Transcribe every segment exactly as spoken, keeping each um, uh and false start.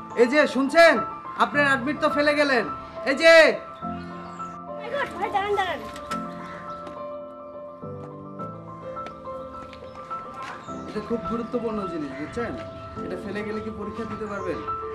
এই যে শুনছেন, আপনার অ্যাডমিট তো ফেলে গেলেন। এই যে ভাই দাঁড়ান দাঁড়ান, এটা খুব গুরুত্বপূর্ণ জিনিস, বুঝছেন? এটা ফেলে গেলে কি পরীক্ষা দিতে পারবেন?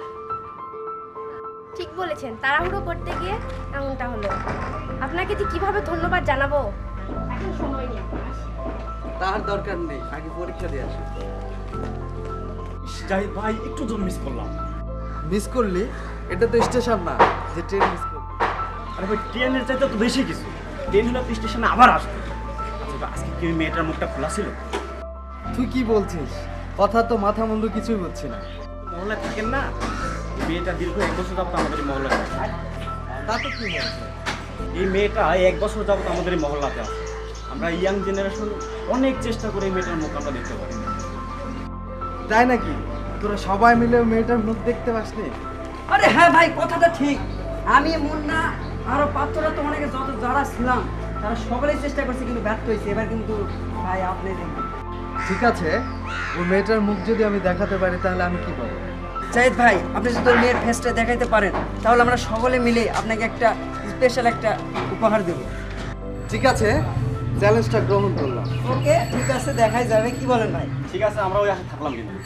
ঠিক বলেছেন, তাড়াহুড়ো করতে গিয়ে এমনটা হলো। আপনাকে যে কিভাবে ধন্যবাদ জানাবো এখন সময় নেই। তার দরকার নেই, আগে পরীক্ষা দিয়ে আসুন। জাহিদ ভাই একটু জন্য মিস করলাম। মিস করলি? এটা তো স্টেশন না যে ট্রেন মিস করবি। আরে ভাই ট্রেনের চাইতে তো বেশি কিছু, ট্রেন হলে স্টেশনে আবার আসবে। আচ্ছা আজকে কি ওই মেয়েটার মুখটা খোলা ছিল? তুই কি বলছিস? কথা তো মাথা মুন্ডু কিছুই বুঝছি না। মহল্লায় থাকেন না, মেয়েটা দীর্ঘ এক বছর যাবত আমাদের এই মহল্লায় থাকে। তাতে কি হয়েছে? এই মেয়েটা এক বছর যাবত আমাদের এই মহল্লাতে আছে। আমরা ইয়াং জেনারেশন অনেক চেষ্টা করে এই মেয়েটার মুখ আমরা দেখতে পারি। তাই নাকি? তোরা সবাই মিলে মেয়েটার মুখ দেখতে পাসনি? আরে হ্যাঁ ভাই, কথাটা ঠিক। আমি মুন্না আরো পাত্ররা তো অনেকে যত যারা ছিলাম তারা সকলেই চেষ্টা করছে, কিন্তু ব্যর্থ হয়েছে। এবার কিন্তু ভাই আপনি দেখুন। ঠিক আছে, ওই মেয়েটার মুখ যদি আমি দেখাতে পারি তাহলে আমি কি পাবো? জাহিদ ভাই, আপনি যদি ওই মেয়ের ফেসটা দেখাইতে পারেন তাহলে আমরা সকলে মিলে আপনাকে একটা স্পেশাল একটা উপহার দেব। ঠিক আছে, চ্যালেঞ্জটা গ্রহণ করলাম। ওকে ঠিক আছে, দেখাই যাবে। কি বলেন ভাই? ঠিক আছে, আমরা ওই আশা থাকলাম। কিন্তু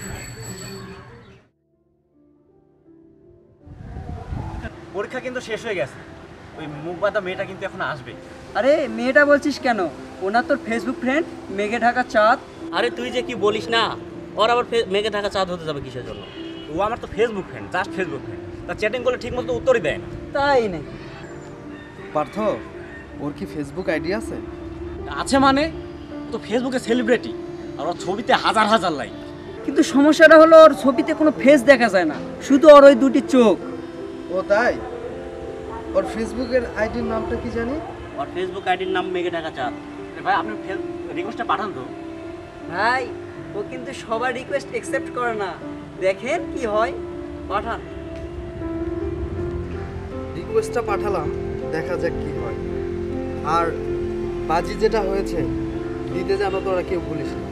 পরীক্ষা কিন্তু শেষ হয়ে গেছে, ওই মুখ বাঁধা মেয়েটা কিন্তু এখন আসবে। আরে মেয়েটা বলছিস কেন? ওনার তোর ফেসবুক ফ্রেন্ড, মেঘে ঢাকা চাঁদ। আরে তুই যে কি বলিস না, ওর আবার মেঘে ঢাকা চাঁদ হতে যাবে কিসের জন্য? ও আমার তো Facebook friend, just Facebook friend. তার চ্যাটিং করলে ঠিক মতো উত্তরই দেয় না। তাই নেই পার্থ, ওর কি ফেসবুক আইডি আছে? আছে মানে? তো ফেসবুকে সেলিব্রিটি, আর ওর ছবিতে হাজার হাজার লাইক। কিন্তু সমস্যাটা হলো ওর ছবিতে কোনো ফেস দেখা যায় না, শুধু ওর ওই দুটি চোখ। ও তাই? ওর ফেসবুকের আইডির নামটা কি জানি? ওর ফেসবুক আইডির নাম মেঘে ঢাকা চাঁদ। ভাই আপনি রিকোয়েস্টটা পাঠান তো। ভাই ও কিন্তু সবার রিকোয়েস্ট অ্যাকসেপ্ট করে না, দেখেন কি হয়। পাঠান। রিকোয়েস্টটা পাঠালাম, দেখা যাক কি হয়। আর বাজি যেটা হয়েছে দিতে যেন তোরা কেউ ভুলিস না।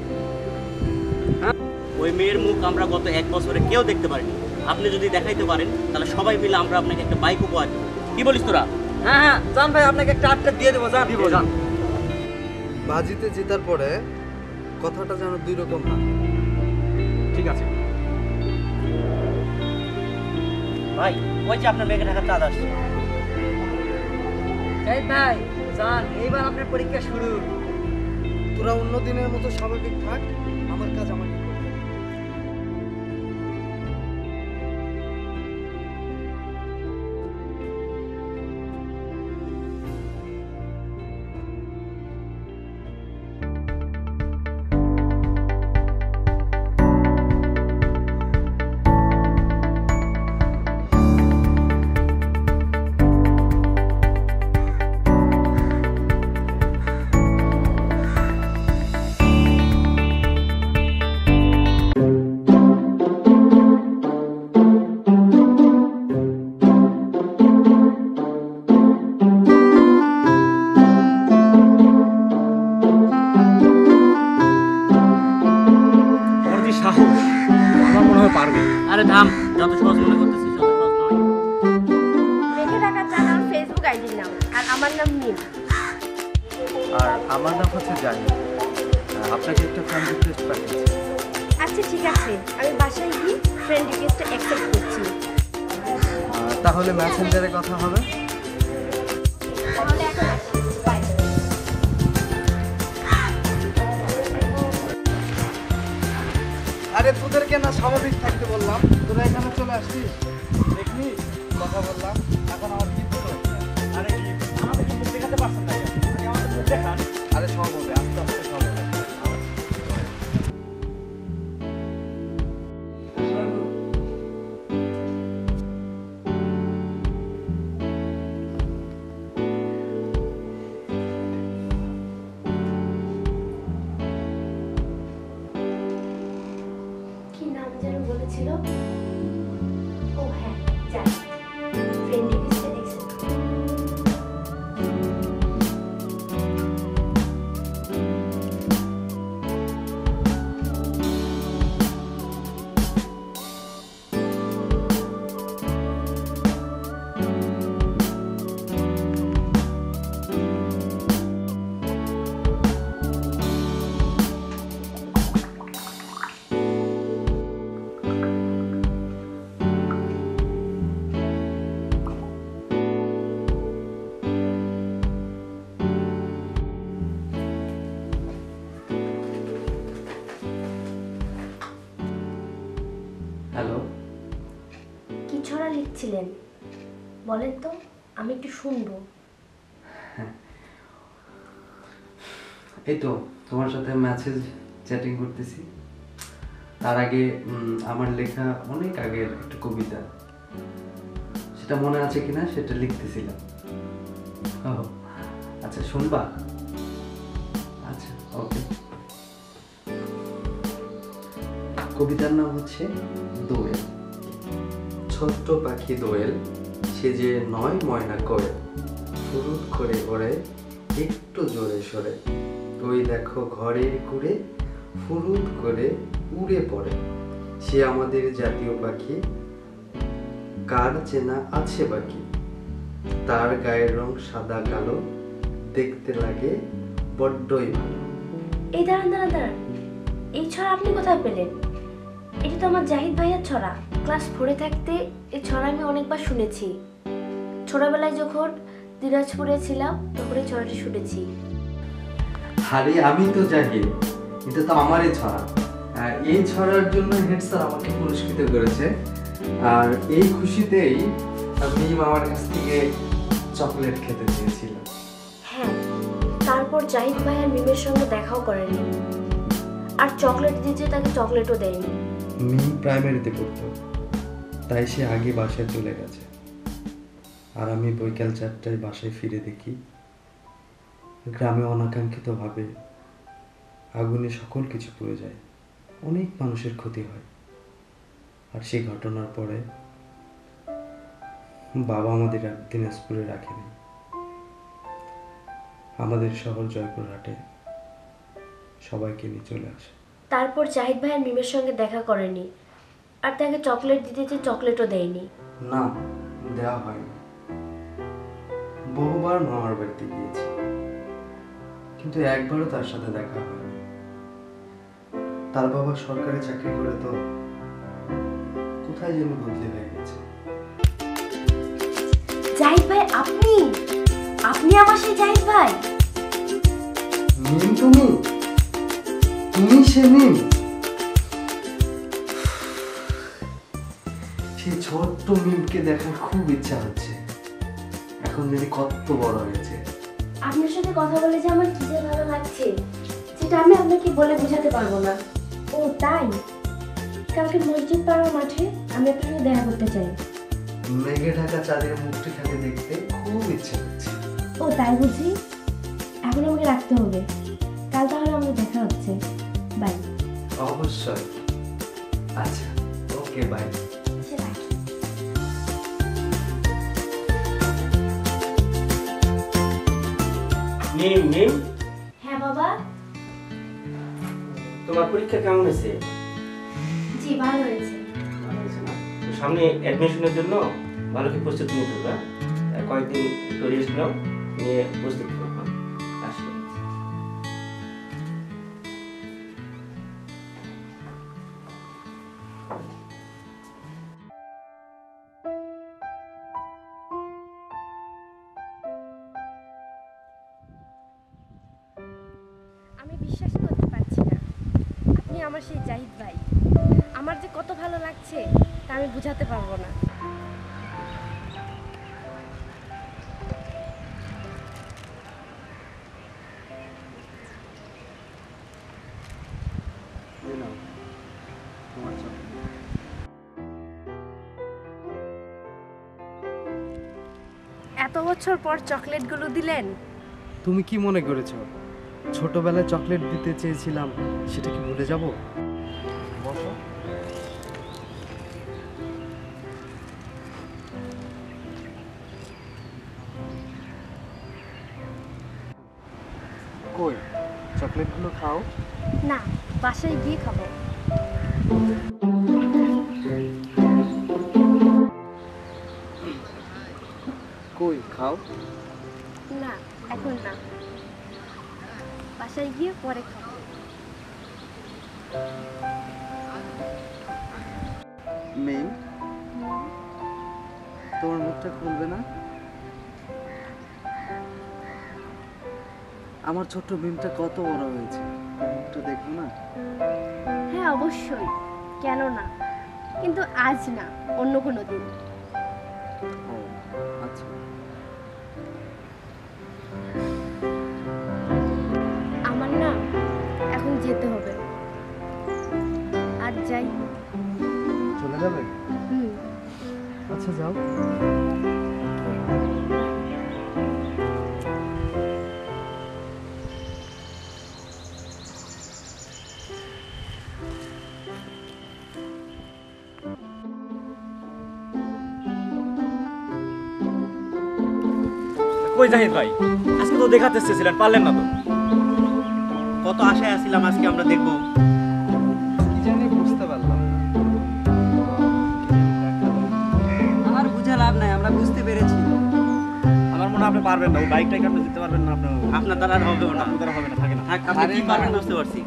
ওই মেয়ের মুখ আমরা গত এক বছরে কেউ দেখতে পারিনি। আপনি যদি দেখাইতে পারেন তাহলে সবাই মিলে আমরা আপনাকে একটা বাইক উপহার দেবো। কি বলিস তোরা? হ্যাঁ হ্যাঁ জান ভাই, আপনাকে একটা আটটা দিয়ে দেবো। জান দিব জান। বাজিতে জেতার পরে কথাটা যেন দুই রকম না। ঠিক আছে ভাই, ওই যে আপনার মেঘে ঢাকা চাঁদ আসছে। জাহিদ ভাই জান, এইবার আপনার পরীক্ষা শুরু। তোরা অন্য দিনের মতো স্বাভাবিক থাক, আমার কাজ আমাকে করতে হবে। আরে থাম, যত সহজ মনে করতেছিস তত সহজ নয়। মেঘে ঢাকা চাঁদ আমার ফেসবুক আইডির নাম, আর আমার নাম নীল। আর আমার নাম হচ্ছে জাহিদ। আপনাকে একটা ফ্রেন্ড রিকোয়েস্ট পাঠিয়েছি। আচ্ছা ঠিক আছে, আমি বাসায় গিয়ে ফ্রেন্ড রিকোয়েস্টটা অ্যাকসেপ্ট করছি। তাহলে মেসেঞ্জারে কথা হবে। তাহলে এখন আসি, বাই। আরে তোদেরকে না স্বাভাবিক থাকতে বললাম, তোরা এখানে চলে আসছিস। দেখলি কথা বললাম, এখন আমার কি হলো? আরে কি আমাদের কিন্তু দেখাতে পারছেন না, আমাদের দেখান। আরে সব হবে, আস্তে আস্তে সব হবে। কি নাম যেন বলেছিল? ও হ্যাঁ, জানি। ফ্রেন্ড রিকোয়েস্টে অ্যাকসেপ্ট। লিখছিলেন? বলেন তো, আমি একটু শুনবো। এই তো তোমার সাথে মেসেজ চ্যাটিং করতেছি। তার আগে আমার লেখা অনেক আগের একটা কবিতা, সেটা মনে আছে কিনা সেটা লিখতেছিলাম। ও আচ্ছা, শুনবা? আচ্ছা, ওকে। কবিতার নাম হচ্ছে দোয়েল। ছোট্ট পাখি দোয়েল, সে যে নয় ময়না কোয়েল, ফুরুত করে ওড়ে একটু জোরে সরে, ওই দেখো ঘরের কুড়ে ফুরুত করে উড়ে পড়ে। সে আমাদের জাতীয় পাখি, কার চেনা আছে বাকি, তার গায়ের রং সাদা কালো, দেখতে লাগে বড্ডই ভালো। এই দাঁড়ান দাঁড়ান দাঁড়ান, এই ছড়া আপনি কোথায় পেলেন? এটা তো আমার জাহিদ ভাইয়ার ছড়া। ক্লাস ফোরে থাকতে এই ছড়া আমি অনেকবার শুনেছি। ছোটবেলায় যখন দিনাজপুরে ছিলাম তখন এই ছড়াটি শুনেছি। আরে আমি তো জাহিদ, এটা তো আমারই ছড়া। এই ছড়ার জন্য হেড স্যার আমাকে পুরস্কৃত করেছে, আর এই খুশিতেই আমি আমার কাছ থেকে চকলেট খেতে চেয়েছিল। হ্যাঁ, তারপর জাহিদ ভাই আর মিমের সঙ্গে দেখাও করেনি, আর চকলেট দিয়েছে তাকে চকলেটও দেয়নি। মিম প্রাইমারিতে পড়তো, তাই সে আগে বাসায় চলে গেছে। আর আমি বৈকাল চারটায় বাসায় ফিরে দেখি গ্রামে অনাকাঙ্ক্ষিতভাবে আগুনে সকল কিছু পুড়ে যায়, অনেক মানুষের ক্ষতি হয়। আর সেই ঘটনার পরে বাবা আমাদের দিনাজপুরে রাখেনি, আমাদের শহর জয়পুরহাটে সবাইকে নিয়ে চলে আসে। তারপর জাহিদ ভাই আর মিমের সঙ্গে দেখা করেনি, আর তাকে চকলেট দিতে যে চকলেটও দেয়নি। না, দেওয়া হয়নি। বহুবার মামার বাড়িতে গিয়েছি, কিন্তু একবারও তার সাথে দেখা হয়নি। তার বাবা সরকারি চাকরি করে তো কোথায় যেন বদলে হয়ে গেছে। জাহিদ ভাই, আপনি আপনি আমার সেই জাহিদ ভাই? মিম, তুমি তুমি সে মিম? সেই ছোট্ট মিমকে দেখার খুব ইচ্ছা হচ্ছে, এখন যদি কত বড় হয়েছে। আপনার সাথে কথা বলে যে আমার কি যে ভালো লাগছে, যেটা আমি আপনাকে বলে বোঝাতে পারবো না। ও তাই, কালকে মসজিদ পাড়ার মাঠে আমি আপনার সাথে দেখা করতে চাই। মেঘে ঢাকা চাঁদের মুখটি খাতে দেখতে খুব ইচ্ছে হচ্ছে। ও তাই বুঝি? এখন আমাকে রাখতে হবে, কাল তাহলে আমাদের দেখা হচ্ছে। বাই। অবশ্যই। আচ্ছা, ওকে, বাই। মিম মিম, হ্যাঁ বাবা। তোমার পরীক্ষা কেমন হয়েছে? জি, ভালো হয়েছে। ভালো হয়েছে না? তো সামনে অ্যাডমিশনের জন্য ভালো কি প্রস্তুতি নিতে হবে। হ্যাঁ? কয়েকদিন একটু রেস্ট নাও, নিয়ে প্রস্তুতি নাও। হ্যাঁ, আসলে আমি বিশ্বাস করতে পারছি না আপনি আমার সেই জাহিদ ভাই। আমার যে কত ভালো লাগছে তা আমি বুঝাতে পারবো না। এত বছর পর চকলেটগুলো দিলেন। তুমি কি মনে করেছো ছোটবেলায় চকলেট দিতে চেয়েছিলাম সেটা কি ভুলে যাব? বসো। কই চকলেটগুলো খাও। না, বাসায় গিয়ে খাবো। কই খাও। না, এখন না, বাসায় গিয়ে পরে খাবো। মেম, তোমার মুখটা খুলবে না? আমার ছোট্ট মিমটা কত বড় হয়েছে, মুখটা দেখবো না? হ্যাঁ অবশ্যই, কেন না, কিন্তু আজ না, অন্য কোনো দিন। ও আচ্ছা। আমার না এখন যেতে হবে, আজ যাই। চলে যাবে? হুম। আচ্ছা যাও। কই জাহিদ ভাই, আজকে তো দেখাতে এসেছিলেন, পারলেন না তো। কত আশায় আছিলাম আজকে আমরা দেখবো। কি জানি বুঝতে পারলাম না। আমার বুঝে লাভ নাই, আমরা বুঝতে পেরেছি। আমার মনে হয় আপনি পারবেন না, ওই বাইকটাকে আপনি জিততে পারবেন না। আপনার আপনার দ্বারা আর হবে না। আপনার দ্বারা হবে না, থাকে না। থাক, আপনি আরে কি না। পারবেন বুঝতে পারছি।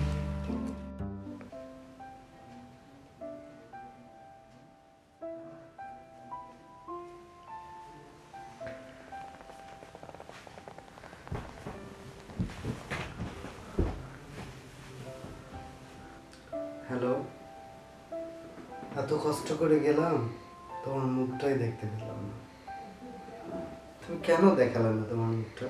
হ্যালো, এত কষ্ট করে গেলাম, তোমার মুখটাই দেখতে পেলাম না। তুমি কেন দেখালে না তোমার মুখটা?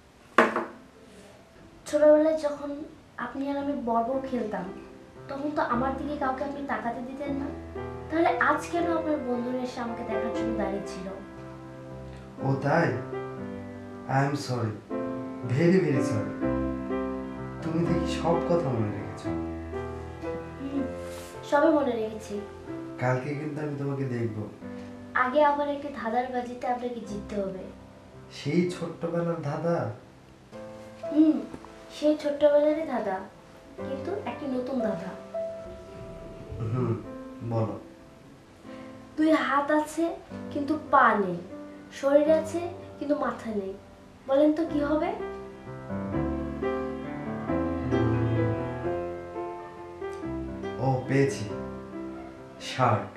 ছোটবেলায় যখন আপনি আর আমি বর্বর খেলতাম, তখন তো আমার দিকে কাউকে আপনি তাকাতে দিতেন না। তাহলে আজ কেন আপনার বন্ধুরা এসে আমাকে দেখার জন্য দাঁড়িয়ে ছিল? ও তাই? I am sorry, very very sorry. তুমি দেখি সব কথা মনে রেখেছো। হুম, সবে মনে রেখেছি। কালকে কিন্তু আমি তোমাকে দেখবো। আগে আবার একটি ধাঁধার বাজিতে আপনাকে জিততে হবে। সেই ছোট্টবেলার ধাঁধা? হুম, সেই ছোট্টবেলারই ধাঁধা, কিন্তু একটি নতুন ধাঁধা। হুম, বলো। দুই হাত আছে কিন্তু পা নেই, শরীর আছে কিন্তু মাথা নেই, বলেন তো কি হবে? ও পেয়েছি, শার্ট।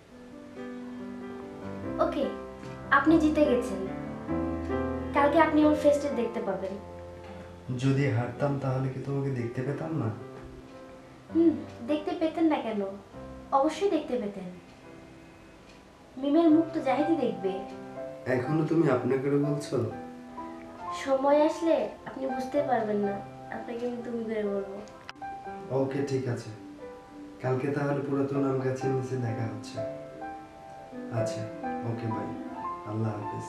ওকে, আপনি জিতে গেছেন। কালকে আপনি আমার ফেস্টে দেখতে পাবেন। যদি হারতাম তাহলে কি তোমাকে দেখতে পেতাম না? হুম, দেখতে পেতেন না কেন? অবশ্যই দেখতে পেতেন। মিমের মুখ তো জাহিদই দেখবে। এখনো তুমি আপনি করে বলছো? সময় আসলে আপনি বুঝতে পারবেন না, আপনাকে আমি তুমি করে বলবো। ওকে ঠিক আছে, কালকে তাহলে পুরাতন আম গাছের নিচে দেখা হচ্ছে। আচ্ছা ওকে, বাই, আল্লাহ হাফেজ।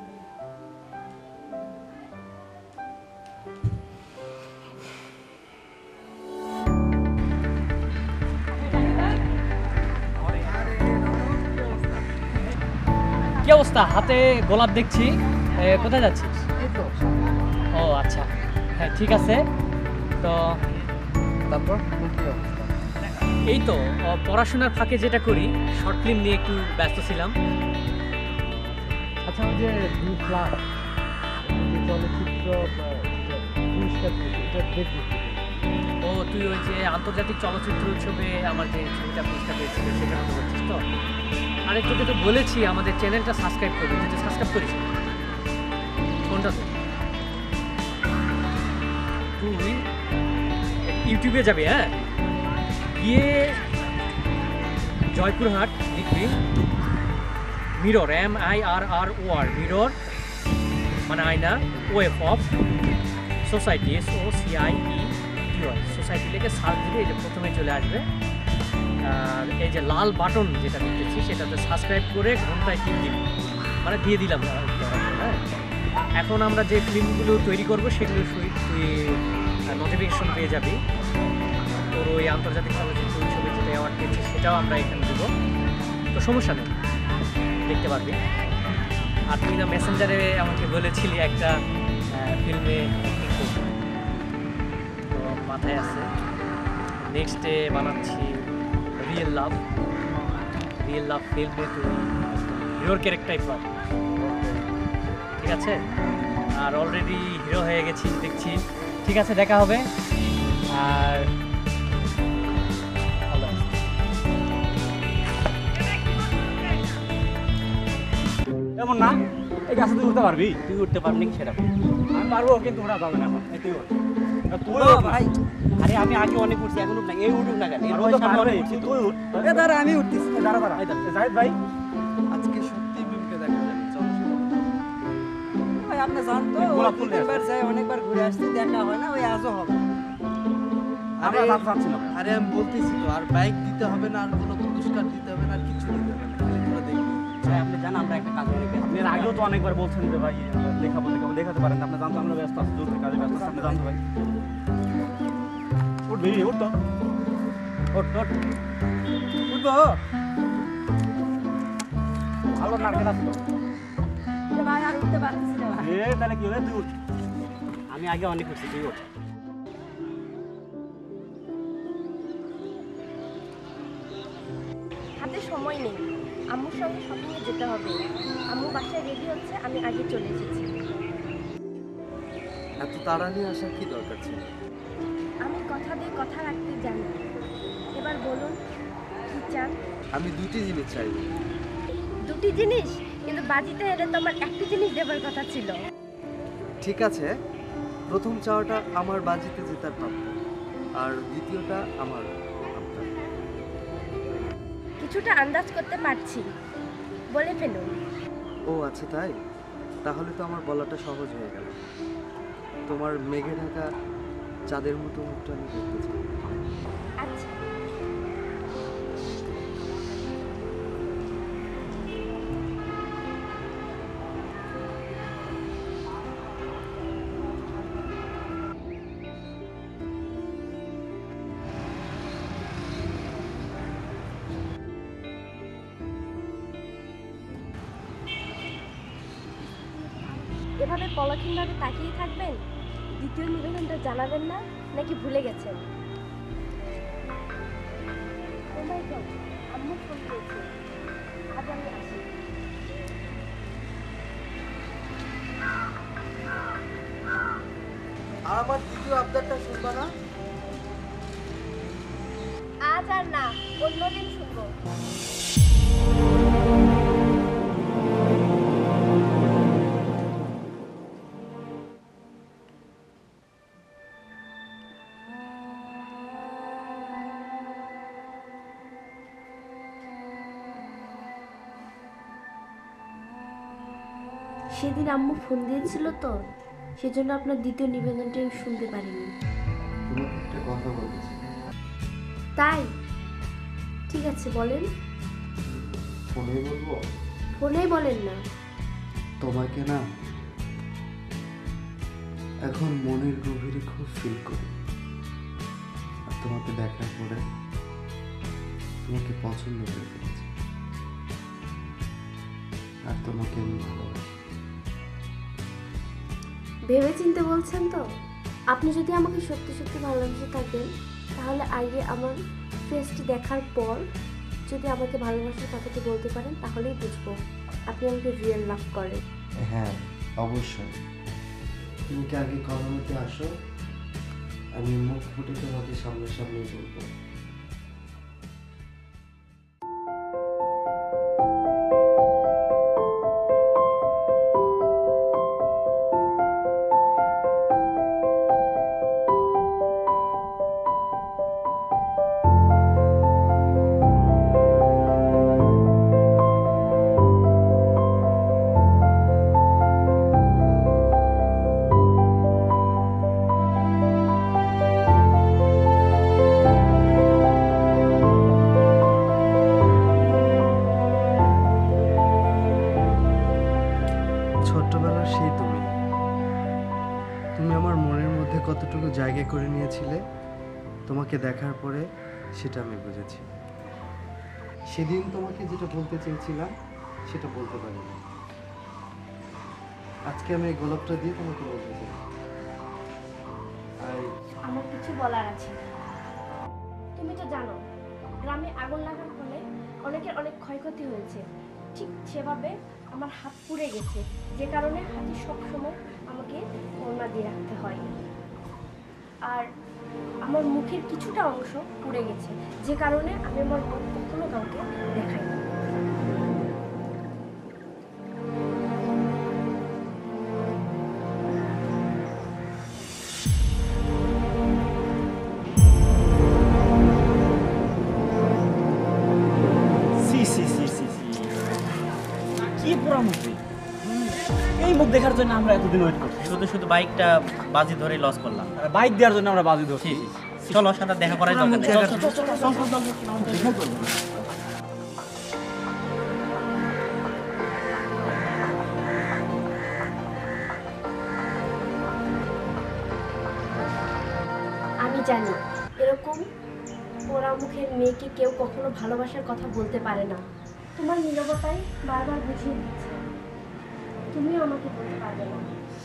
কি অবস্থা? হাতে গোলাপ দেখছি, এ, কোথায় যাচ্ছিস? ও আচ্ছা, হ্যাঁ ঠিক আছে। তো তারপর এই তো ও, পড়াশোনার ফাঁকে যেটা করি, শর্ট ফিল্ম নিয়ে একটু ব্যস্ত ছিলাম। আচ্ছা, ওই যে দেখলাম যে চলচ্চিত্র পুরস্কার এটা দেখবো। ও তুই ওই যে আন্তর্জাতিক চলচ্চিত্র উৎসবে আমার যে ছবিটা পুরস্কার পেয়েছিল সেটা কথা বলছিস তো? আরে তোকে তো বলেছি আমাদের চ্যানেলটা সাবস্ক্রাইব করবি, তুই তো সাবস্ক্রাইব করিস না। কোনটা তো? তুই ইউটিউবে যাবি, হ্যাঁ, গিয়ে জয়পুরহাট লিখবি, mirror, M I R R O R, mirror মানে আয়না, wave of society, S O C I E T Y, society লিখে সার্চ দিলে এই যে প্রথমে চলে আসবে। আর এই যে লাল বাটন যেটা দেখতেছি সেটাতে সাবস্ক্রাইব করে ঘন্টায় টিপ দিবি, মানে দিয়ে দিলাম। হ্যাঁ, এখন আমরা যে ফিল্মগুলো তৈরি করবো সেগুলো তুই নোটিফিকেশন পেয়ে যাবি। তোর ওই আন্তর্জাতিক চলচ্চিত্র উৎসবে যেটা অ্যাওয়ার্ড পেয়েছে সেটাও আমরা এখানে দেবো, তো সমস্যা নেই, দেখতে পারবি। আর তুই না মেসেঞ্জারে আমাকে বলেছিলি একটা ফিল্মে অ্যাক্টিং করবি, তো মাথায় আছে। নেক্সট ডে বানাচ্ছি রিয়েল লাভ, রিয়েল লাভ ফিল্মে তুই হিরোর ক্যারেক্টারই পাবি, ঠিক আছে? আর অলরেডি হিরো হয়ে গেছিস দেখছি। ঠিক আছে, দেখা হবে। আর এমন না, এই গাছে তুই উঠতে পারবি? তুই উঠতে পারবি নাকি সেটা? আমি পারবো, কিন্তু ওরা যাবে না এখন। এই তুই ওঠ। তুই ও ওঠ না। ভাই, আরে আমি আগে অনেক উঠছি, এখন উঠ না, এই উঠুক না কেন? এর আর ও বয়সে তো আমি পারবে, অনেক উঠছি, তুই উঠ। এ দাঁড়া, আমি উঠতেছি। দাঁড়া দাঁড়া, এই জাহিদ ভাই, আজকে সত্যি আপনি জানতো গোলাপ ফুল নিয়ে তিনবার যাই অনেকবার ঘুরে আসছি দেখা হয় না ওই আজও হবে আমরা আরে- যাতে চাচ্ছি না ভাই। আরে আমি বলতেছি তো আর বাইক দিতে হবে না আর কোনো পুরস্কার দিতে হবে না আর কিছু দিতে হবে না খালি তোরা দেখবি ভাই আপনি জানেন আমরা একটা কাজ অনেক ব্যস্ত। আপনি এর আগেও তো অনেকবার বলছেন যে ভাই আমরা দেখাবো দেখাবো দেখাতে পারেন না। আপনি জানতো আমরা ব্যস্ত আছি জরুরি কাজে ব্যস্ত আছি আপনি জানতো ভাই উঠ বেরিয়ে উঠ তো উঠ উঠ উঠবো ভালো নারকেল আসতো এ ভাই আর উঠতে পারতেছি না ভাই। এ তাহলে কি হলে তুই উঠ আমি আগে অনেক উঠছি তুই উঠ হাতে সময় নেই, আম্মুর সঙ্গে শপিংয়ে যেতে হবে। আম্মু বাসায় রেডি হচ্ছে, আমি আগে চলে এসেছি। এত তাড়া নিয়ে আসার কি দরকার ছিল আমি কথা দিয়ে কথা রাখতে জানি। এবার বলুন কি চান? আমি দুটি জিনিস চাইব দুটি জিনিস, কিন্তু বাজিতে এলে তো আমার একটি জিনিস দেবার কথা ছিল। ঠিক আছে প্রথম চাওয়াটা আমার বাজিতে জেতার প্রাপ্য আর দ্বিতীয়টা আমার আপনার কিছুটা আন্দাজ করতে পারছি, বলে ফেলুন। ও আচ্ছা তাই তাহলে তো আমার বলাটা সহজ হয়ে গেল তোমার মেঘে ঢাকা চাঁদের মতো মুখটা আমি দেখতে চাই আচ্ছা, এভাবে পলক্ষীনভাবে তাকিয়ে থাকবেন? দ্বিতীয় নিবেদনটা জানাবেন না, নাকি ভুলে গেছেন? Oh my God, আম্মু ফোন করেছে। আজ আমি আসি। আর আমার দ্বিতীয় আবদারটা শুনবা না আজ আর না, অন্যদিন শুনবো। সেদিন আম্মু ফোন দিয়েছিল তো, সেজন্য আপনার দ্বিতীয় নিবেদনটা আমি শুনতে পারিনি। তোমাকে একটা কথা বলেছি। তাই? ঠিক আছে, বলেন। ফোনে বলবো? ফোনেই বলেন না। তোমাকে না এখন মনের গভীরে খুব ফিল করি, আর তোমাকে দেখার পরে তোমাকে পছন্দ করে ফেলেছি, আর তোমাকে আমি ভালোবাসি। ভেবে চিন্তে বলছেন তো? আপনি যদি আমাকে সত্যি সত্যি ভালোবেসে থাকেন, তাহলে আগে আমার ফেসটি দেখার পর যদি আমাকে ভালোবাসার কথাটি বলতে পারেন, তাহলেই বুঝবো আপনি আমাকে রিয়েল লাভ করেন। হ্যাঁ অবশ্যই, তুমি কি আগে কলমেতে আসো, আমি মুখ ফুটে তোমাকে সামনাসামনি বলবো। ছোট্টবেলার সেই তুমি তুমি আমার মনের মধ্যে কতটুকু জায়গা করে নিয়েছিলে, তোমাকে দেখার পরে সেটা আমি বুঝেছি। সেদিন তোমাকে যেটা বলতে চেয়েছিলাম সেটা বলতে পারিনি, আজকে আমি এই গোলাপটা দিয়ে তোমাকে বলতে চাই। আর আমার কিছু বলার আছে। তুমি তো জানো, গ্রামে আগুন লাগার ফলে অনেকের অনেক ক্ষয়ক্ষতি হয়েছে। ঠিক সেভাবে আমার হাত পুড়ে গেছে, যে কারণে হাতে সবসময় আমাকে ওড়না দিয়ে রাখতে হয়। আর আমার মুখের কিছুটা অংশ পুড়ে গেছে, যে কারণে আমি আমার মুখ কখনো কাউকে দেখাই না। সি সি সি সি সি কি পোড়া মুখ রে? এই মুখ নাটক দেখার জন্য আমরা এতদিন ওয়েট করছি। শুধু শুধু বাইকটা বাজি ধরে লস করলাম। আর বাইক দেওয়ার জন্য আমরা বাজি ধরছি। চলো সাথে দেখা করাই দরকার নেই। চল, চল, চল, চল, চল, চল, চল, চল, চল। আমি জানি এরকম পোড়া মুখের মেয়েকে কেউ কখনো ভালোবাসার কথা বলতে পারে না। তোমার নীরবতায় বারবার বুঝিয়ে দিচ্ছে তুমিও আমাকে বলতে পারবে না।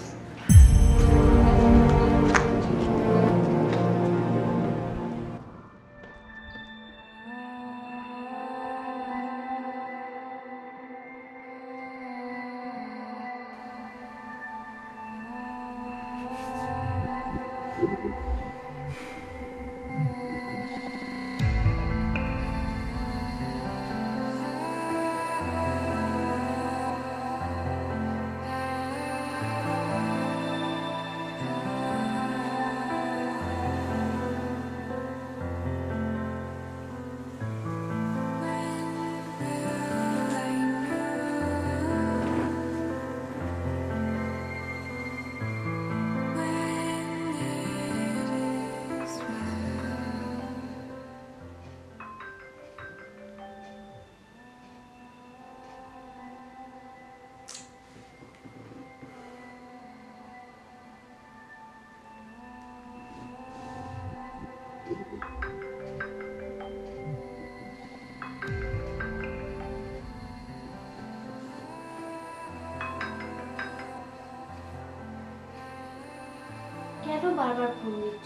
কেন বারবার ফোন দিচ্ছ?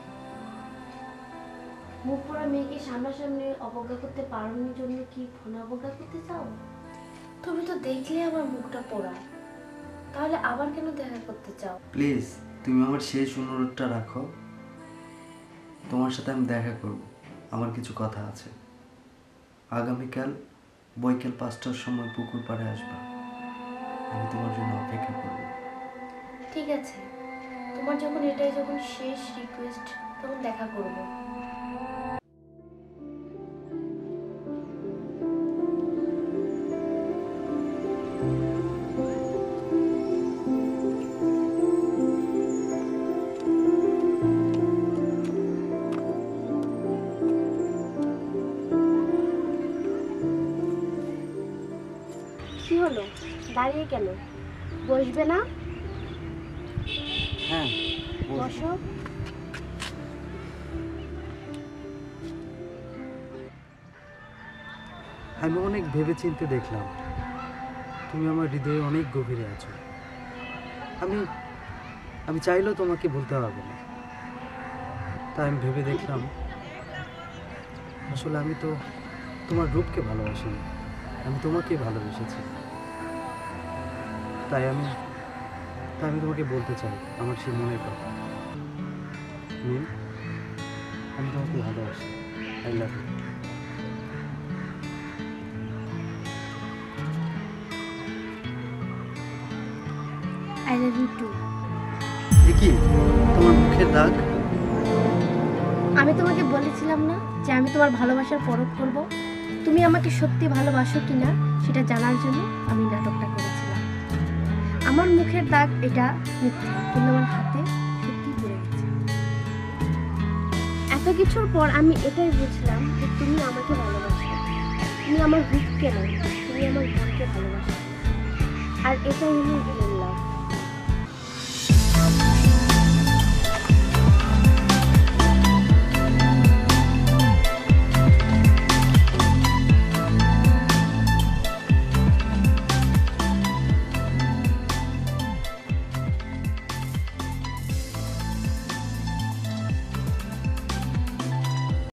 মুখ পোড়া মেয়েকে সামনাসামনি অবজ্ঞা করতে পারোনি জন্য কি ফোনে অবজ্ঞা করতে চাও? তুমি তো দেখলে আমার মুখটা পোড়া, তাহলে আবার কেন দেখা করতে চাও? প্লিজ তুমি আমার শেষ অনুরোধটা রাখো। তোমার সাথে আমি দেখা করব, আমার কিছু কথা আছে। আগামীকাল বৈকাল পাঁচটার সময় পুকুর পাড়ে আসবা, আমি তোমার জন্য অপেক্ষা করব। ঠিক আছে, তোমার যখন এটাই যখন শেষ রিকোয়েস্ট তখন দেখা করব। কি হলো, দাঁড়িয়ে কেন? বসবে না? হ্যাঁ বসো। আমি অনেক ভেবেচিন্তে দেখলাম তুমি আমার হৃদয়ে অনেক গভীরে আছো। আমি আমি চাইলেও তোমাকে বলতে পারবো না, তাই আমি ভেবে দেখলাম আসলে আমি তো তোমার রূপকে ভালোবাসিনি, আমি তোমাকেই ভালোবেসেছি। তাই আমি তাই আমি তোমাকে বলতে চাই আমার সেই মনের কথা। নীল, আমি তোমাকে ভালোবাসি। I love you. I love you too. কি তোমার মুখের দাগ? আমি তোমাকে বলেছিলাম না যে আমি তোমার ভালোবাসার পরখ করব? তুমি আমাকে সত্যি ভালোবাসো কিনা সেটা জানার জন্য আমি নাটকটা করেছিলাম। আমার মুখের দাগ এটা মিথ্যা, কিন্তু আমার হাতে সত্যি পড়ে গেছে। এত কিছুর পর আমি এটাই বুঝলাম যে তুমি আমাকে ভালোবাসো। তুমি আমার রূপকে নয়, তুমি আমার মনকে ভালোবাসো। আর এটাই হলো